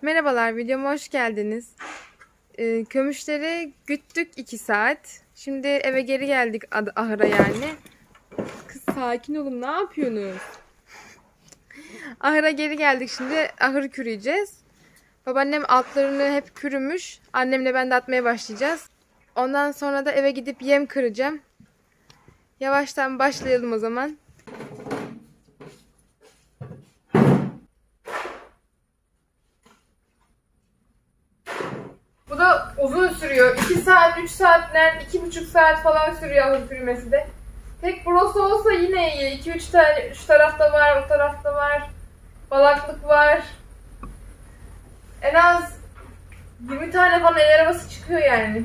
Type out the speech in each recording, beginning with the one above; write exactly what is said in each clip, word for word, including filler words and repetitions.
Merhabalar, videoma hoş geldiniz. Ee, kömüşleri güttük iki saat. Şimdi eve geri geldik ahıra yani. Kız sakin olun, ne yapıyorsunuz? Ahıra geri geldik, şimdi ahırı kürüyeceğiz. Babaannem altlarını hep kürümüş. Annemle ben de atmaya başlayacağız. Ondan sonra da eve gidip yem kıracağım. Yavaştan başlayalım o zaman. Bu da uzun sürüyor. iki saat, üç saatler, iki buçuk saat falan sürüyor ahır kürümesi de. Tek burası olsa yine iyi. iki üç tane, şu tarafta var, o tarafta var. Balaklık var. En az yirmi tane falan el arabası çıkıyor yani.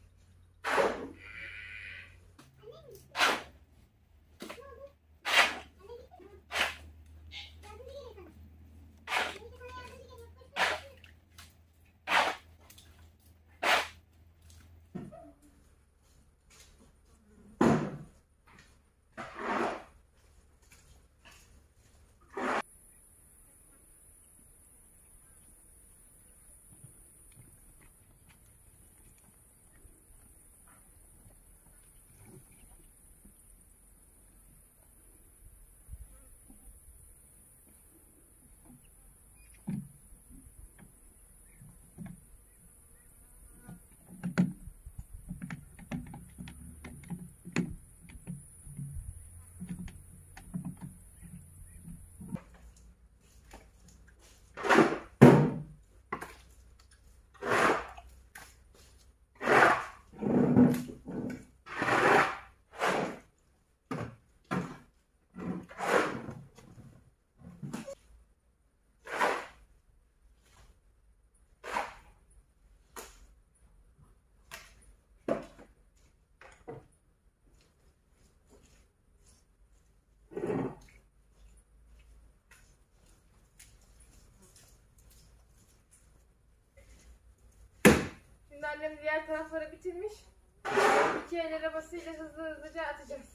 Şimdi annem diğer tarafları bitirmiş. İki el arabasıyla hızlı hızlıca atacağız.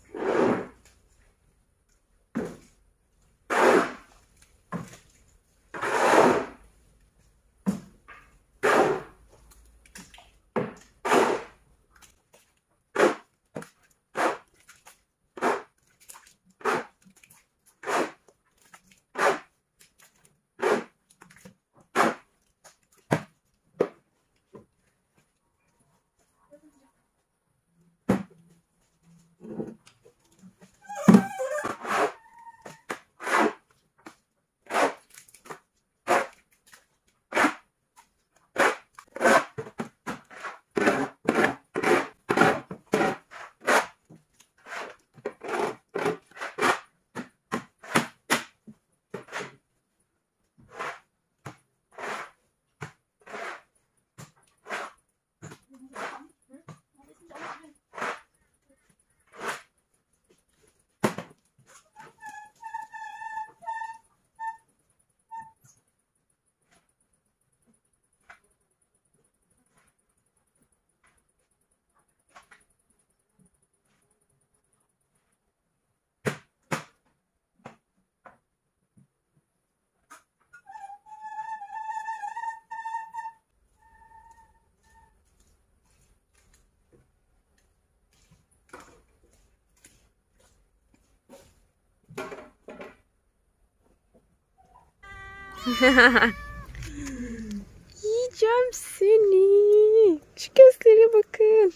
Yiyeceğim seni. Şu gözlere bakın.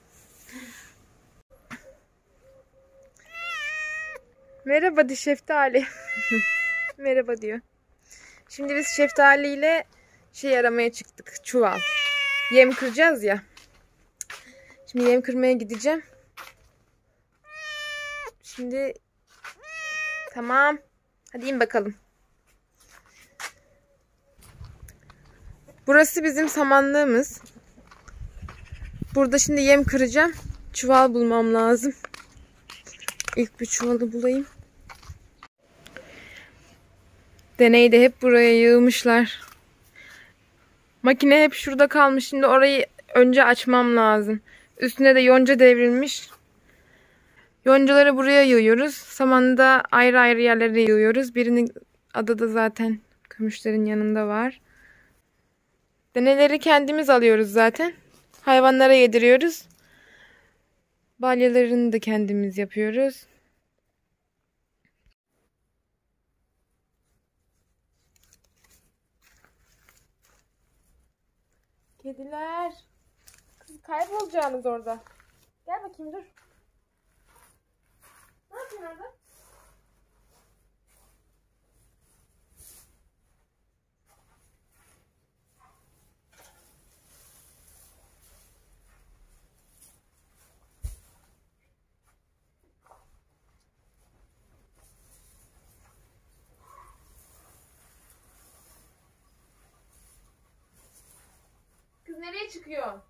Merhaba de Şeftali. Merhaba diyor. Şimdi biz Şeftali ile şey aramaya çıktık. Çuval. Yem kıracağız ya. Şimdi yem kırmaya gideceğim. Şimdi tamam. Hadi in bakalım. Burası bizim samanlığımız. Burada şimdi yem kıracağım. Çuval bulmam lazım. İlk bir çuvalı bulayım. Deneyi de hep buraya yığmışlar. Makine hep şurada kalmış. Şimdi orayı önce açmam lazım. Üstüne de yonca devrilmiş. Yoncaları buraya yığıyoruz. Samanı da ayrı ayrı yerlere yığıyoruz. Birini adada zaten kömüşlerin yanında var. Deneleri kendimiz alıyoruz zaten. Hayvanlara yediriyoruz. Balyalarını da kendimiz yapıyoruz. Kediler. Kız kaybolacaksınız orada. Gel bakayım dur. Ne yapıyorsun orada? Kız nereye çıkıyor?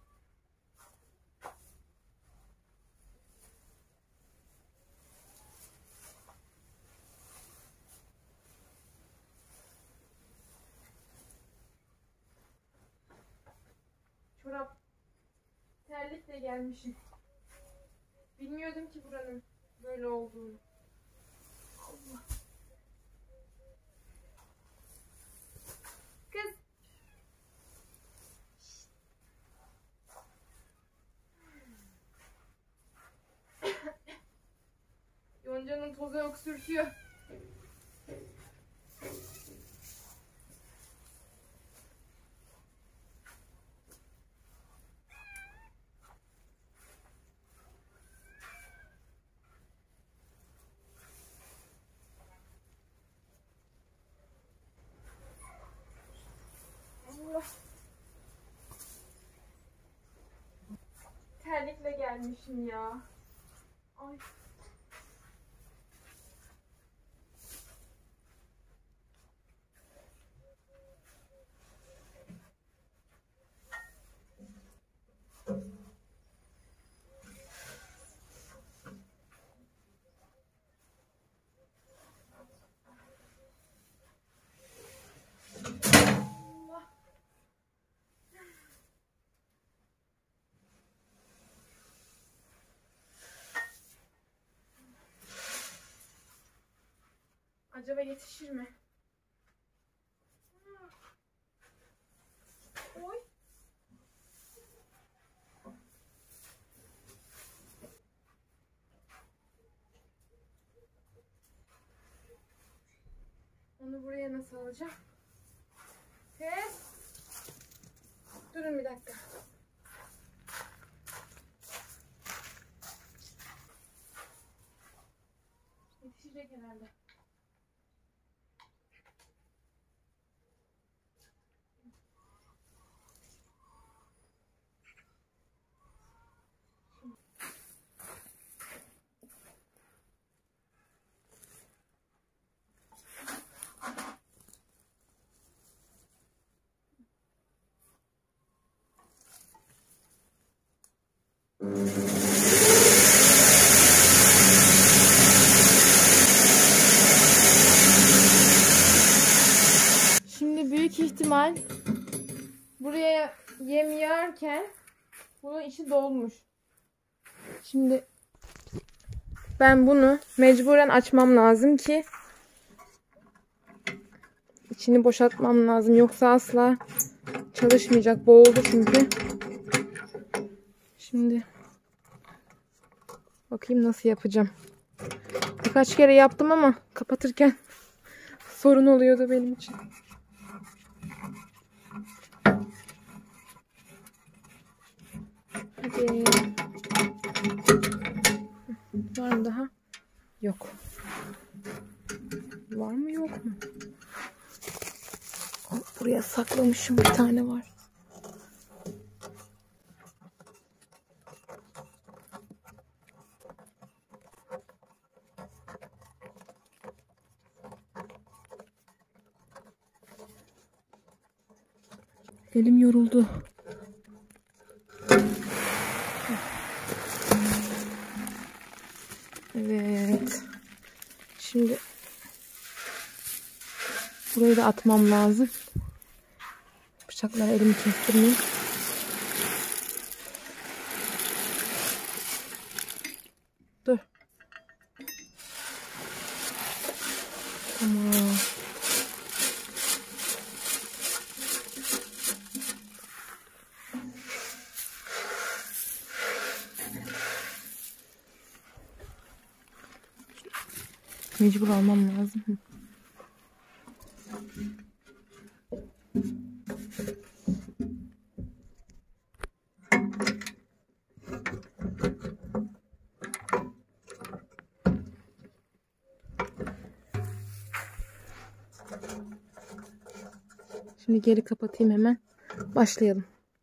Çorap terlikle gelmişim. Bilmiyordum ki buranın böyle olduğunu. Allah. Kız. Yonca'nın tozu öksürtüyor. Allah. Terlikle gelmişim ya. Ay. Acaba yetişir mi? Oy. Onu buraya nasıl alacağım? Kız. Durun bir dakika. Yetişecek herhalde. Şimdi büyük ihtimal buraya yem yağarken bunun içi dolmuş. Şimdi ben bunu mecburen açmam lazım ki içini boşaltmam lazım. Yoksa asla çalışmayacak. Boğuldu çünkü. Şimdi bakayım nasıl yapacağım. Birkaç kere yaptım ama kapatırken sorun oluyordu benim için. Hadi. Var mı daha? Yok. Var mı yok mu? Buraya saklamışım, bir tane var. Elim yoruldu. Evet. Şimdi burayı da atmam lazım. Bıçakla elimi kestirmeyeyim. Dur. Tamam. Mecbur almam lazım. Şimdi geri kapatayım hemen. Başlayalım.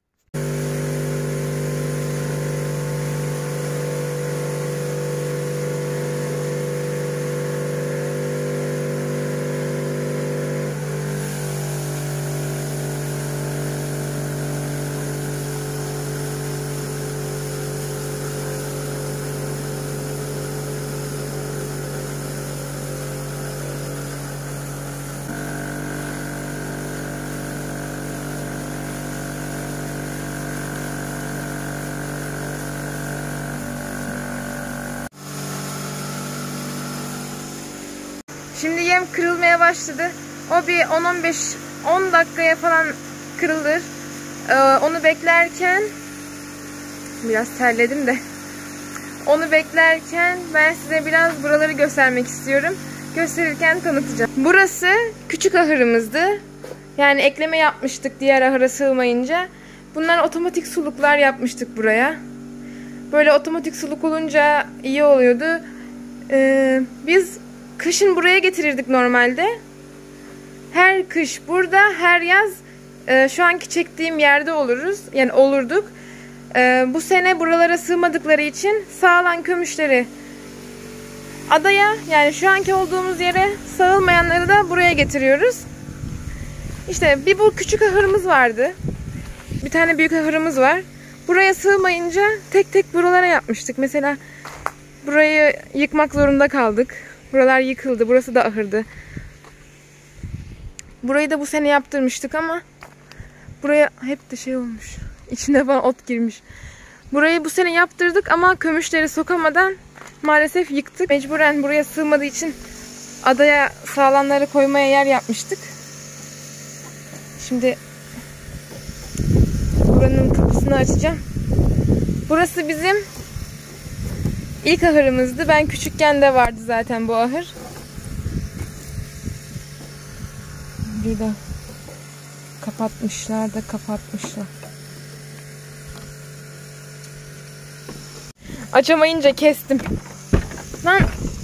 Şimdi yem kırılmaya başladı. O bir on on beş on dakikaya falan kırılır. Ee, onu beklerken biraz terledim de. Onu beklerken ben size biraz buraları göstermek istiyorum. Gösterirken tanıtacağım. Burası küçük ahırımızdı. Yani ekleme yapmıştık diğer ahıra sığmayınca. Bunlar otomatik suluklar yapmıştık buraya. Böyle otomatik suluk olunca iyi oluyordu. Ee, biz kışın buraya getirirdik normalde. Her kış burada, her yaz e, şu anki çektiğim yerde oluruz. Yani olurduk. E, bu sene buralara sığmadıkları için sağılan kömüşleri adaya, yani şu anki olduğumuz yere, sağılmayanları da buraya getiriyoruz. İşte bir bu küçük ahırımız vardı. Bir tane büyük ahırımız var. Buraya sığmayınca tek tek buralara yapmıştık. Mesela burayı yıkmak zorunda kaldık. Buralar yıkıldı. Burası da ahırdı. Burayı da bu sene yaptırmıştık ama buraya hep de şey olmuş. İçine falan ot girmiş. Burayı bu sene yaptırdık ama kömüşleri sokamadan maalesef yıktık. Mecburen buraya sığmadığı için adaya sağlamları koymaya yer yapmıştık. Şimdi buranın kapısını açacağım. Burası bizim İlk ahırımızdı. Ben küçükken de vardı zaten bu ahır. Bir de kapatmışlar da kapatmışlar. Açamayınca kestim. Lan.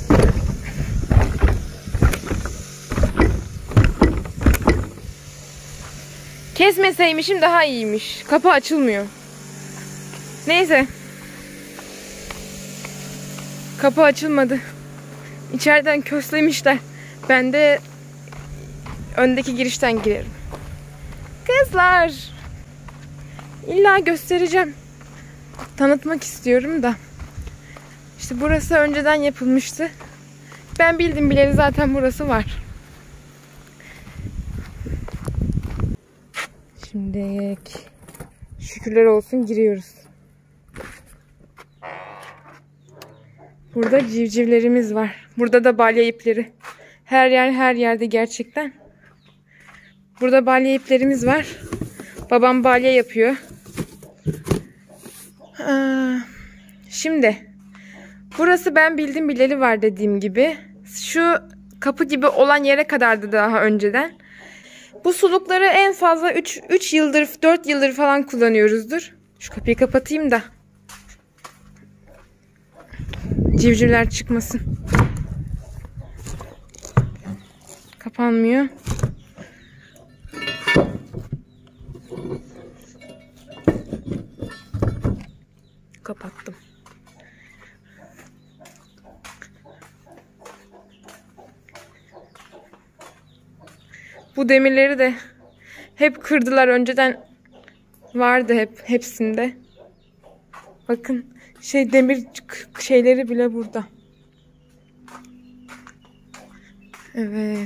Kesmeseymişim daha iyiymiş. Kapı açılmıyor. Neyse. Kapı açılmadı. İçeriden köslemişler. Ben de öndeki girişten girerim. Kızlar. İlla göstereceğim. Tanıtmak istiyorum da. İşte burası önceden yapılmıştı. Ben bildim bileli zaten burası var. Şimdi şükürler olsun giriyoruz. Burada civcivlerimiz var. Burada da balya ipleri. Her yer her yerde gerçekten. Burada balya iplerimiz var. Babam balya yapıyor. Aa, şimdi burası ben bildim bileli var dediğim gibi. Şu kapı gibi olan yere kadardı daha önceden. Bu sulukları en fazla üç yıldır dört yıldır falan kullanıyoruzdur. Şu kapıyı kapatayım da civcivler çıkmasın. Kapanmıyor. Kapattım. Bu demirleri de hep kırdılar. Önceden vardı hep hepsinde. Bakın şey demir şeyleri bile burada. Evet.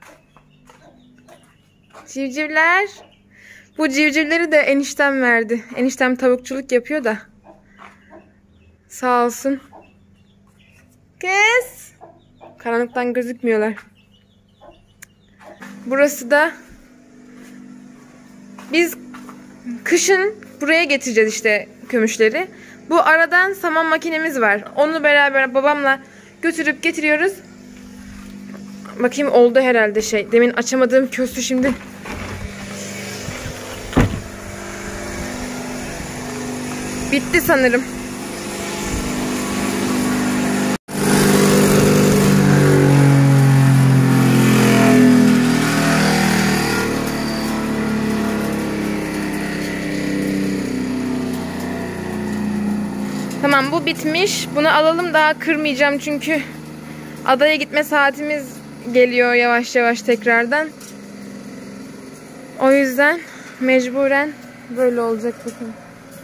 Civcivler. Bu civcivleri de eniştem verdi. Eniştem tavukçuluk yapıyor da. Sağ olsun. Kız. Karanlıktan gözükmüyorlar. Burası da biz kışın buraya getireceğiz işte kömüşleri. Bu aradan saman makinemiz var. Onu beraber babamla götürüp getiriyoruz. Bakayım oldu herhalde şey. Demin açamadığım köstü şimdi. Bitti sanırım. Tamam, bu bitmiş. Bunu alalım, daha kırmayacağım çünkü adaya gitme saatimiz geliyor yavaş yavaş tekrardan. O yüzden mecburen böyle olacak bakın.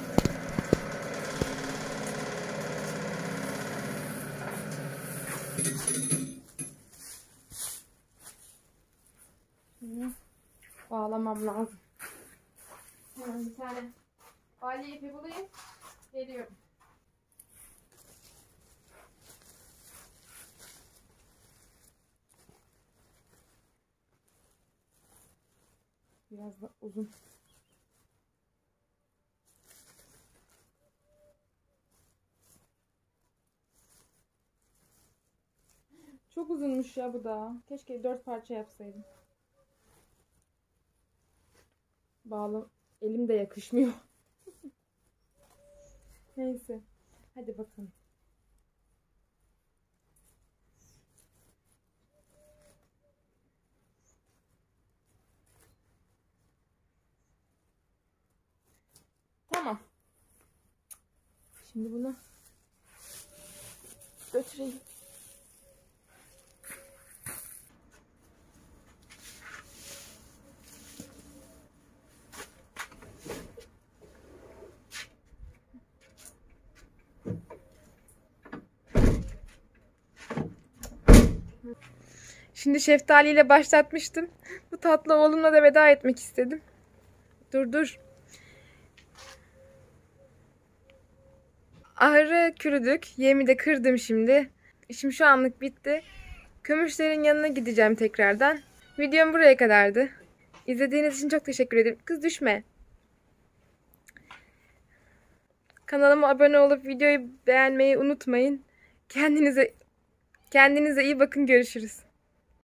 Bağlamam lazım. Hemen bir tane balya ipi bulayım. Geliyorum. Biraz da uzun. Çok uzunmuş ya bu da. Keşke dört parça yapsaydım. Bağlı. Elim de yakışmıyor. Neyse. Hadi bakalım. Tamam. Şimdi bunu götüreyim. Şimdi Şeftali ile başlatmıştım. Bu tatlı oğlumla da veda etmek istedim. Dur dur. Ahırı kürüdük. Yemi de kırdım şimdi. İşim şu anlık bitti. Kömüşlerin yanına gideceğim tekrardan. Videom buraya kadardı. İzlediğiniz için çok teşekkür ederim. Kız düşme. Kanalıma abone olup videoyu beğenmeyi unutmayın. Kendinize kendinize iyi bakın. Görüşürüz.